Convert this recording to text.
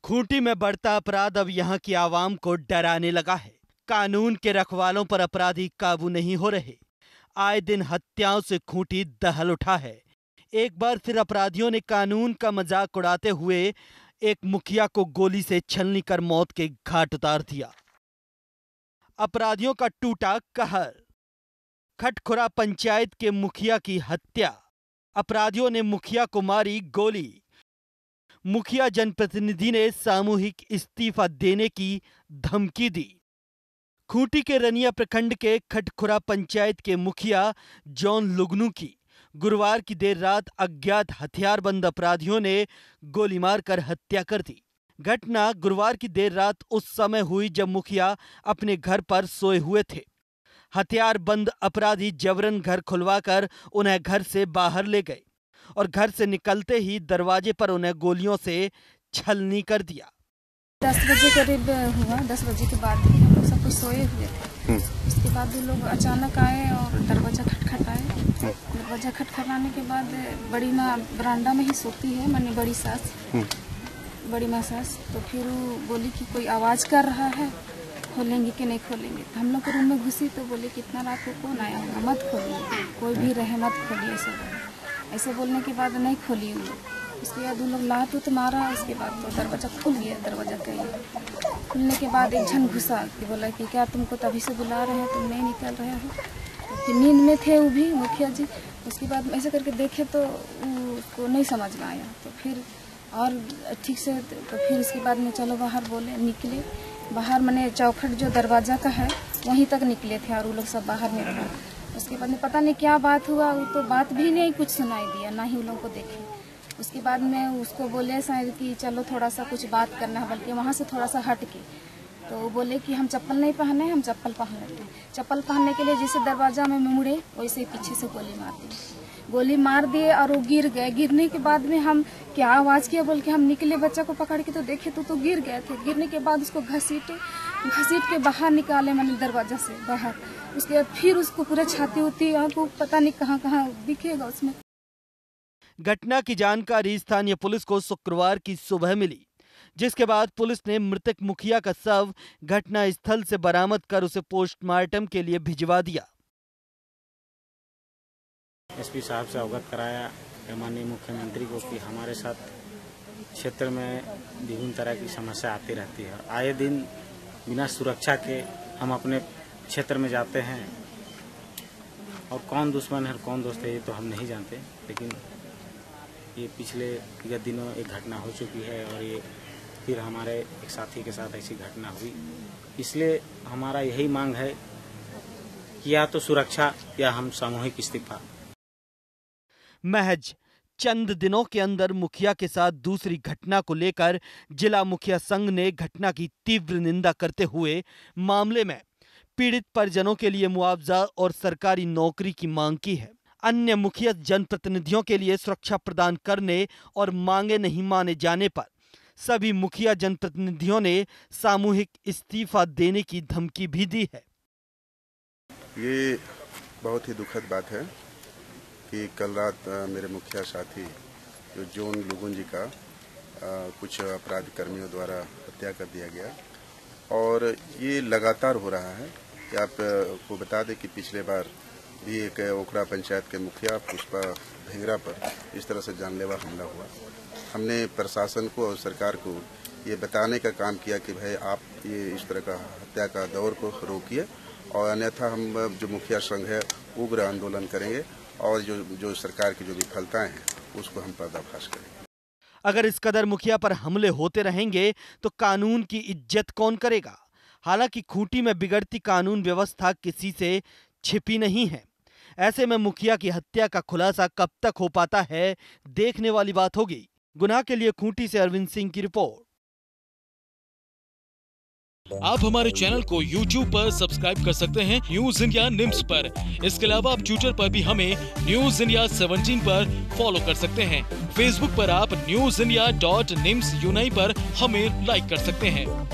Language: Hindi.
खूंटी में बढ़ता अपराध अब यहां की आवाम को डराने लगा है। कानून के रखवालों पर अपराधी काबू नहीं हो रहे। आए दिन हत्याओं से खूंटी दहल उठा है। एक बार फिर अपराधियों ने कानून का मजाक उड़ाते हुए एक मुखिया को गोली से छलनी कर मौत के घाट उतार दिया। अपराधियों का टूटा कहर। खटखुरा पंचायत के मुखिया की हत्या। अपराधियों ने मुखिया को मारी गोली। मुखिया जनप्रतिनिधि ने सामूहिक इस्तीफा देने की धमकी दी। खूंटी के रनिया प्रखंड के खटखुरा पंचायत के मुखिया जॉन लुगनू की गुरुवार की देर रात अज्ञात हथियारबंद अपराधियों ने गोली मारकर हत्या कर दी। घटना गुरुवार की देर रात उस समय हुई जब मुखिया अपने घर पर सोए हुए थे। हथियारबंद अपराधी जबरन घर खुलवाकर उन्हें घर से बाहर ले गए और घर से निकलते ही दरवाजे पर उन्हें गोलियों से छलनी कर दिया। 10 बजे करीब हुआ। 10 बजे के बाद हम लोग सब कुछ सोए हुए थे। उसके बाद वो लोग अचानक आए और दरवाजा खटखटाए। दरवाजा खटखटाने के बाद बड़ी माँ बरामदा में ही सोती है, मानी बड़ी माँ सास। तो फिर वो बोली कि कोई आवाज़ कर रहा है, खोलेंगे कि नहीं खोलेंगे। तो हम लोग के रूम में घुसी तो बोले कि इतना रात को कौन आया होगा, मत खोलिए, कोई भी रहे मत खोलिए। ऐसे बोलने के बाद नहीं खोली वो। उसके बाद उन लोग लात उत मारा। उसके बाद तो दरवाजा खुल गया। दरवाजा खुलने के बाद एक जन घुसा कि बोला कि क्या तुमको तभी से बुला रहे हैं, तुम नहीं निकल रहे हो। तो फिर नींद में थे वो भी मुखिया जी। उसके बाद ऐसे करके देखे तो उसको नहीं समझ में आया। तो फिर और ठीक से तो फिर उसके बाद में चलो बाहर बोले, निकले बाहर। मैंने चौखट जो दरवाजा का है वहीं तक निकले थे और वो लोग सब बाहर निकले। उसके बाद में पता नहीं क्या बात हुआ, वो तो बात भी नहीं कुछ सुनाई दिया, ना ही उन लोगों को देखे। उसके बाद में उसको बोले शायद कि चलो थोड़ा सा कुछ बात करना है, बल्कि वहाँ से थोड़ा सा हट के। तो वो बोले कि हम चप्पल नहीं पहने, हम चप्पल पहन लेते हैं। चप्पल पहनने के लिए जैसे दरवाजा में मुड़े वैसे पीछे से गोली मार दिए और वो गिर गए। गिरने के बाद में हम क्या आवाज़ किया बोल के हम निकले बच्चा को पकड़ के, तो देखे तो गिर गए थे। गिरने के बाद उसको घसीट के बाहर निकाले, मैंने दरवाजा से बाहर। उसके बाद फिर उसको पूरा छाती होती आपको पता नहीं कहाँ कहाँ दिखेगा उसमें। घटना की जानकारी स्थानीय पुलिस को शुक्रवार की सुबह मिली, जिसके बाद पुलिस ने मृतक मुखिया का शव घटना स्थल से बरामद कर उसे पोस्टमार्टम के लिए भिजवा दिया। एसपी साहब से अवगत कराया माननीय मुख्यमंत्री को कि हमारे साथ क्षेत्र में विभिन्न तरह की समस्या आती रहती है। आए दिन बिना सुरक्षा के हम अपने क्षेत्र में जाते हैं और कौन दुश्मन है और कौन दोस्त है ये तो हम नहीं जानते। लेकिन ये पिछले विगत दिनों एक घटना हो चुकी है और ये फिर हमारे एक साथी के साथ ऐसी घटना हुई। इसलिए हमारा यही मांग है कि या तो सुरक्षा या हम सामूहिक इस्तीफा। महज चंद दिनों के अंदर मुखिया के साथ दूसरी घटना को लेकर जिला मुखिया संघ ने घटना की तीव्र निंदा करते हुए मामले में पीड़ित परिजनों के लिए मुआवजा और सरकारी नौकरी की मांग की है। अन्य मुखिया जनप्रतिनिधियों के लिए सुरक्षा प्रदान करने और मांगे नहीं माने जाने पर सभी मुखिया जनप्रतिनिधियों ने सामूहिक इस्तीफा देने की धमकी भी दी है। ये बहुत ही दुखद बात है कि कल रात मेरे मुखिया साथी जो जॉन लुगुन जी का कुछ अपराधी कर्मियों द्वारा हत्या कर दिया गया और ये लगातार हो रहा है। कि आपको बता दें कि पिछले बार भी एक ओखरा पंचायत के मुखिया पुष्पा ढेंगरा पर इस तरह से जानलेवा हमला हुआ। हमने प्रशासन को और सरकार को ये बताने का काम किया कि भाई आप ये इस तरह का हत्या का दौर को रोकिए और अन्यथा हम जो मुखिया संघ है उग्र आंदोलन करेंगे और जो सरकार की जो विफलताएं हैं उसको हम पर्दाफाश करेंगे। अगर इस कदर मुखिया पर हमले होते रहेंगे तो कानून की इज्जत कौन करेगा? हालांकि खूंटी में बिगड़ती कानून व्यवस्था किसी से छिपी नहीं है। ऐसे में मुखिया की हत्या का खुलासा कब तक हो पाता है, देखने वाली बात होगी। गुना के लिए खूंटी से अरविंद सिंह की रिपोर्ट। आप हमारे चैनल को YouTube पर सब्सक्राइब कर सकते हैं न्यूज इंडिया निम्स पर। इसके अलावा आप ट्विटर पर भी हमें न्यूज इंडिया 17 पर फॉलो कर सकते हैं। फेसबुक पर आप newsindia.nimsUnai पर हमें लाइक कर सकते हैं।